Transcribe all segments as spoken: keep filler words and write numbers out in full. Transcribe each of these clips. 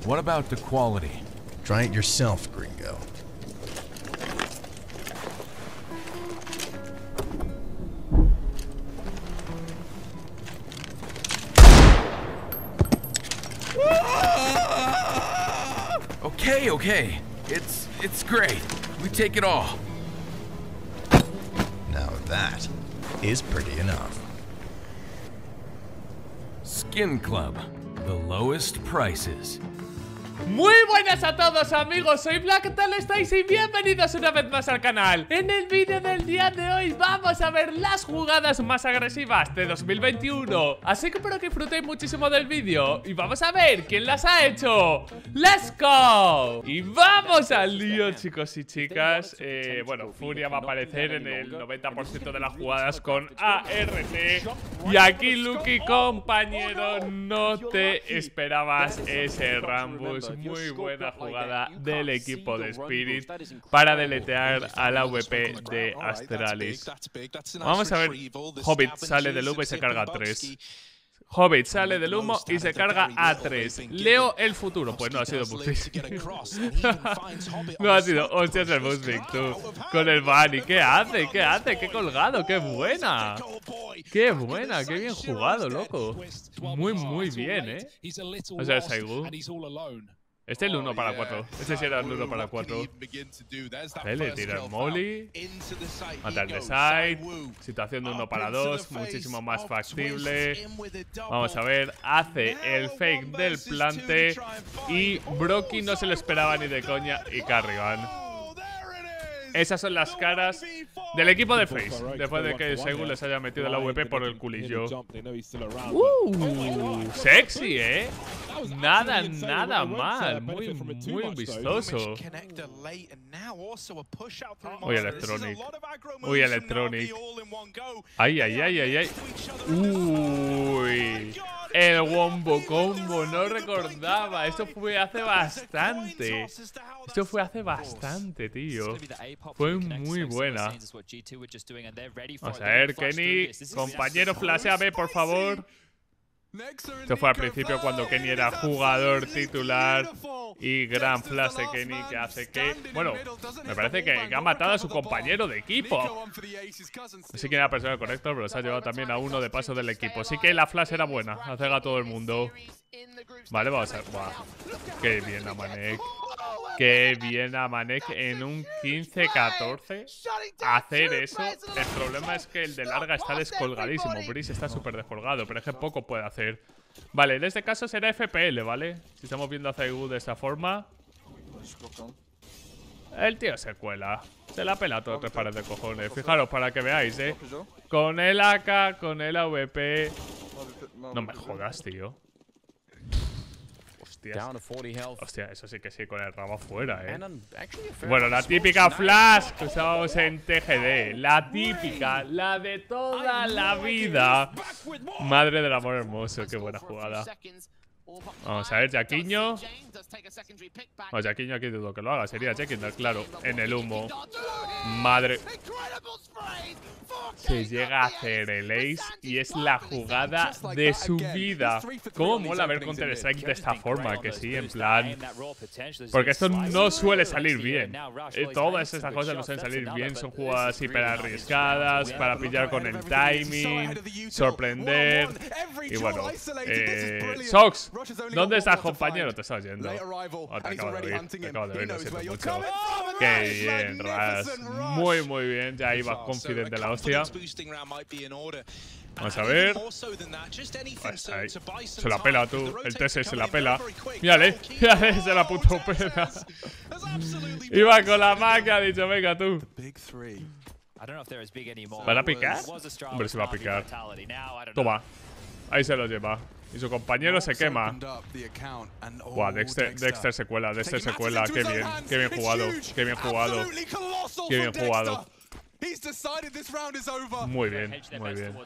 What about the quality? Try it yourself, gringo. Okay, okay. It's it's great. We take it all. Now that is pretty enough. Skin Club, the lowest prices. Muy buenas a todos amigos, soy Black, ¿qué tal estáis? Y bienvenidos una vez más al canal. En el vídeo del día de hoy vamos a ver las jugadas más agresivas de dos mil veintiuno. Así que espero que disfrutéis muchísimo del vídeo y vamos a ver quién las ha hecho. ¡Let's go! Y vamos al lío, chicos y chicas. eh, Bueno, Furia va a aparecer en el noventa por ciento de las jugadas con A R T. Y aquí, Lucky, compañero, no te esperabas ese Rambus. Muy buena jugada del equipo de Spirit para deletear a la V P de Astralis. Vamos a ver. Hobbit sale del humo y se carga a tres. Hobbit sale del humo y se carga a tres. Leo el futuro. Pues no ha sido Buzzfix. No ha sido. Hostias, el Buzzfix, tú. Con el Bunny. ¿Qué hace? ¿Qué hace? ¡Qué colgado! ¡Qué buena! ¡Qué buena! ¡Qué bien jugado, loco! Muy, muy bien, ¿eh? O sea, Saigu. Este es el uno para cuatro. Este sí era el uno para cuatro. Vale, le tira el Molly. Mata el de side. Situación de uno para dos. Muchísimo más factible. Vamos a ver. Hace el fake del plante. Y Brocky no se lo esperaba ni de coña. Y Carrigan. Esas son las caras del equipo de Face, después de que Saigu les haya metido la V P por el culillo. Uh, sexy, ¿eh? Nada, nada mal. Muy, muy vistoso. Uy, Electronic. Uy, Electronic. Ay, ay, ay, ay, ay. Uy. El wombo combo, no recordaba. Esto fue hace bastante. Esto fue hace bastante, tío. Fue muy buena. Vamos a ver, Kenny. Compañero, flasheame, por favor. Esto fue al principio cuando Kenny era jugador titular. Y gran flash de Kenny que hace que… Bueno, me parece que ha matado a su compañero de equipo. No sé quién era la persona correcta, pero se ha llevado también a uno de paso del equipo. Sí que la flash era buena, hacer a todo el mundo. Vale, vamos a ver. Buah. Qué bien Amanek. Qué bien Amanek en un quince catorce. Hacer eso. El problema es que el de larga está descolgadísimo. Breeze está súper descolgado, pero es que poco puede hacer. Vale, en este caso será F P L, ¿vale? Si estamos viendo a Saigu de esta forma. El tío se cuela. Se la pela todo tres pares de cojones. Fijaros para que veáis, ¿eh? Con el A K, con el A V P. No me jodas, tío. Hostia, eso sí que sí, con el rabo fuera, eh. Bueno, la típica flash que usábamos en T G D. La típica, la de toda la vida. Madre del amor hermoso, qué buena jugada. Vamos a ver, Jaquiño. Bueno, Jaquiño aquí dudo que lo haga. Sería Jekyll, claro, en el humo. Madre. Se llega a hacer el ace y es la jugada de su vida. Cómo mola ver Counter Strike de esta forma, que sí, en plan… Porque esto no suele salir bien. Eh, todas estas cosas no suelen salir bien. Son jugadas hiper arriesgadas para pillar con el timing, sorprender. Y bueno, eh, Sox, ¿dónde estás, compañero? Te estás yendo. Oh, te acabo de oír, te acabo de oír, lo siento mucho. Qué bien, Raz. Muy, muy bien. Ya iba confident de la hostia. Vamos a ver. Pues ahí. Se la pela, tú. El T S se la pela. Mírale, mírale, se la puto pela. Iba con la maca, ha dicho, venga tú. ¿Van a picar? Hombre, se va a picar. Toma. Ahí se lo lleva. Y su compañero se quema. Buah, Dexter, Dexter se cuela, Dexter se cuela. Qué bien, qué bien jugado. Qué bien jugado. Qué bien jugado. Muy bien, muy bien.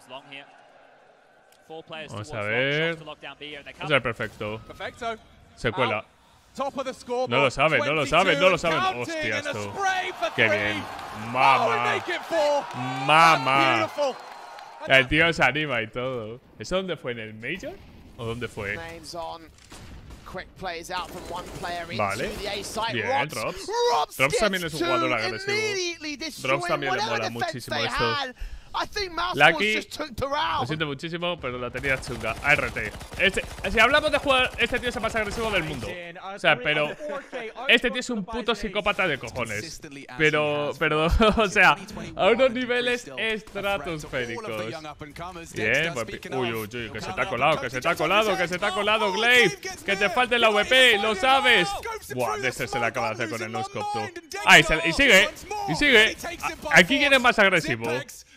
Vamos a ver. Es el perfecto. Se cuela. No lo saben, no lo saben, no lo saben. Hostia, esto. Qué bien. Mama. Mama. El tío se anima y todo. ¿Eso dónde fue? ¿En el Major? ¿O dónde fue? Vale. Bien, Robs. Robs también es un jugador agresivo. Robs también le mola muchísimo esto. Lucky, lo siento muchísimo, pero la tenía chunga. A R T. Este, si hablamos de jugar, este tío es el más agresivo del mundo. O sea, pero este tío es un puto psicópata de cojones. Pero, pero, o sea, a unos niveles estratosféricos. Bien, pues, uy, uy, uy, que se te ha colado, que se te ha colado, que se te ha colado, Glaive. Que te falte la V P, lo sabes. Buah, de este se le acaba de hacer con el no-scope, tú. Ah, y, se, y sigue, y sigue. A, aquí quién es más agresivo.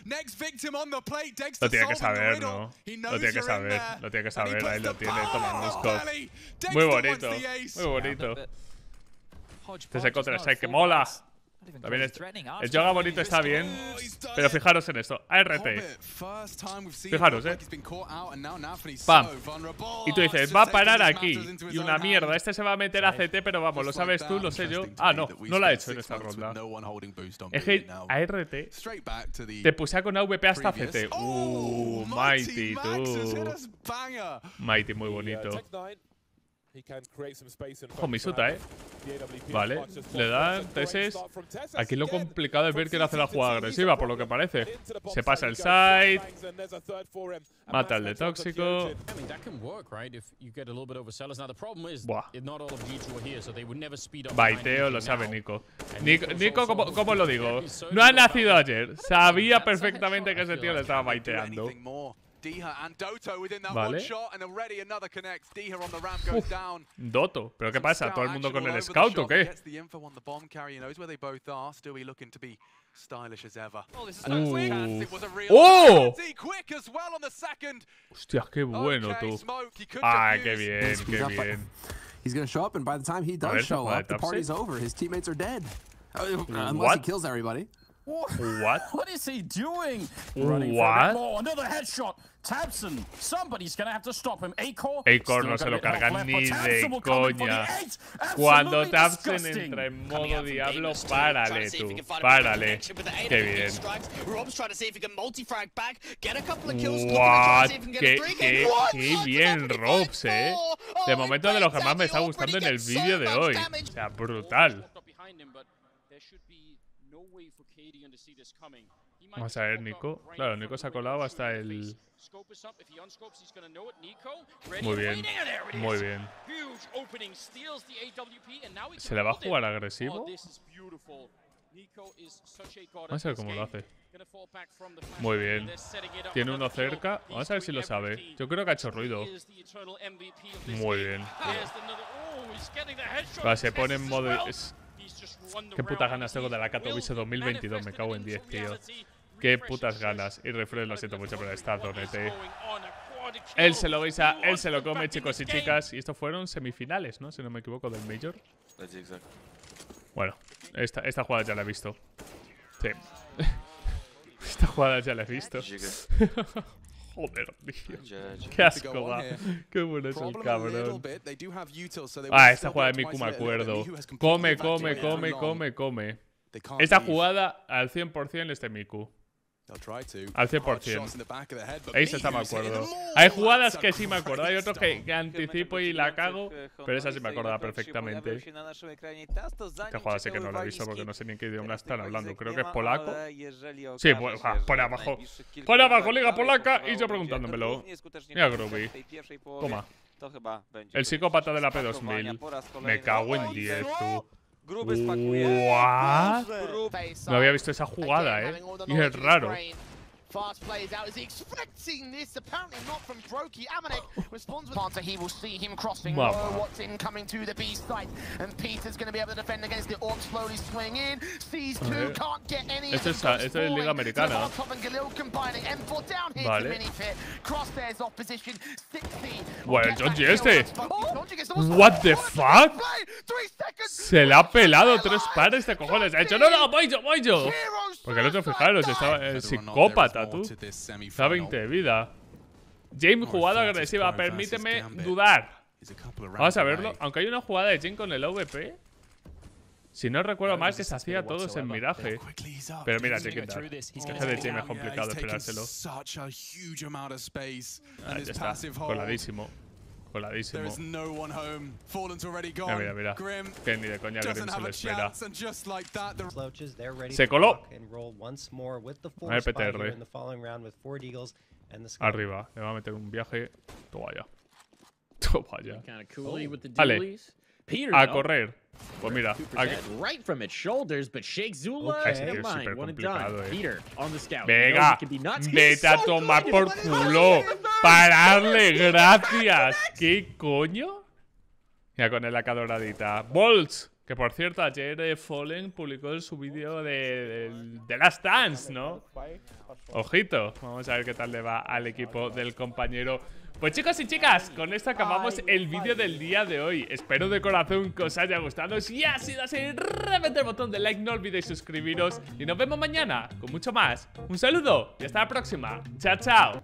Lo tiene que saber, ¿no? Lo tiene que saber, lo tiene que saber. Ahí lo tiene, toma un scope. Muy bonito, muy bonito. Este es el Counter-Strike que mola. También es, el yoga bonito está bien, pero fijaros en esto. A R T. Fijaros, eh. Pam. Y tú dices, va a parar aquí. Y una mierda, este se va a meter a C T, pero vamos, lo sabes tú, lo sé yo. Ah, no, no lo ha hecho en esta ronda. Es que a R T te pusea con A V P hasta C T. Uh, Mighty, tú. Mighty, muy bonito. Ojo, Misuta, eh. Vale, le dan teses. Aquí lo complicado es ver quién hace la jugada agresiva, por lo que parece. Se pasa el side. Mata al de tóxico. Buah. Baiteo, lo sabe Nico. Nico, Nico ¿cómo, ¿cómo lo digo? No ha nacido ayer. Sabía perfectamente que ese tío le estaba baiteando. Vale. Uf, Doto, ¿pero qué pasa? ¿Todo el mundo con el scout o qué? Uh. ¡Oh! Hostia, qué bueno tú. Ah, qué bien, qué bien. He's gonna show up, and by the time he does show up, the party's over. His teammates are dead. Uh, unless he kills everybody. What? What is he doing? What? Oh, another headshot. Tabson. Somebody's gonna have to stop him. Acor. Acor no se lo cargan ni de coña. Cuando Tabson entra en modo diablo, párale tú. Párale. Qué bien. What? Qué, qué, qué bien Robs, eh. De momento de lo que más me está gustando en el vídeo de hoy. O sea, brutal. Vamos a ver, Nico. Claro, Nico se ha colado hasta el... Muy bien, muy bien. ¿Se le va a jugar agresivo? Vamos a ver cómo lo hace. Muy bien. Tiene uno cerca. Vamos a ver si lo sabe. Yo creo que ha hecho ruido. Muy bien. Va, se pone en modo... Es... Qué putas ganas tengo de la Katowice dos mil veintidós. Me cago en diez, tío. Qué putas ganas. Y Refresh, lo siento mucho, pero está donete. Él se lo guisa, él se lo come, chicos y chicas. Y estos fueron semifinales, ¿no? Si no me equivoco, del Major. Bueno, esta, esta jugada ya la he visto. Sí. Esta jugada ya la he visto. Joder, tío. Qué asco va. Qué bueno es el cabrón. Ah, esta jugada de Miku me acuerdo. Come, come, come, come, come. Esta jugada al cien por cien es de Miku. Al cien por cien. Ahí se está, me acuerdo. Hay jugadas que sí me acuerdo. Hay otros que, que anticipo y la cago. Pero esa sí me acuerdo perfectamente. Esta jugada sí que no la he visto porque no sé ni en qué idioma están hablando. Creo que es polaco. Sí, pues, ja, pone abajo. Pone abajo, liga polaca. Y yo preguntándomelo. Mira, Groovy. Toma. El psicópata de la P dos mil. Me cago en diez, tú. What? No había visto esa jugada, eh. Y es raro. Fast plays out. Is he expecting this? Apparently not from Brokey. Amanek responds with answer. He will see him crossing. Oh, what's incoming to the B site. And Peter's going to be able to defend against the Orb. Slowly swing in. Sees two. Can't get any. Esto es, esto es Liga Americana. Vale. Bueno, el Johnji este. What the fuck? Se le ha pelado tres pares de cojones. Ha hecho, no, no, voy yo, voy yo. Porque el otro, fijaros, estaba el psicópata. Tú. Está veinte de vida. James, jugada agresiva. Permíteme dudar. Vamos a verlo. Aunque hay una jugada de Jim con el O V P. Si no recuerdo mal, que se hacía todos en miraje. Pero mira, check it out. Es que de James es complicado esperárselo. Ah, ya está. Coladísimo. Coladísimo. There is no one home. Fallen's already Mira, gone. mira, mira. Grim Que ni de coña Grim doesn't se have le a espera. chance, and just like that, the Slouches, they're ready Se to coló. rock and roll once more with the A ver, four P T spy R. here in the following round with Ford Eagles and the Sky. Arriba. Le va a meter un viaje. Toma ya. Toma ya. Kind of coolly with the Vale. dualies. Peter, A though, correr. Pues mira, super aquí. dead right from its shoulders, but Shake Zula, Okay. never Es mind, súper one and complicado, done. eh. Peter on the scout. Venga, Knows he can be nuts. He's vete a so tomar good. por culo. Pararle, gracias. ¿Qué coño? Mira, con el A K doradita. Bolts. Que por cierto, ayer eh, Fallen publicó su vídeo de, de, de Last Dance, ¿no? Ojito. Vamos a ver qué tal le va al equipo del compañero. Pues chicos y chicas, con esto acabamos el vídeo del día de hoy. Espero de corazón que os haya gustado. Si ha sido así, reventad el botón de like, no olvidéis suscribiros. Y nos vemos mañana con mucho más. Un saludo y hasta la próxima. Chao, chao.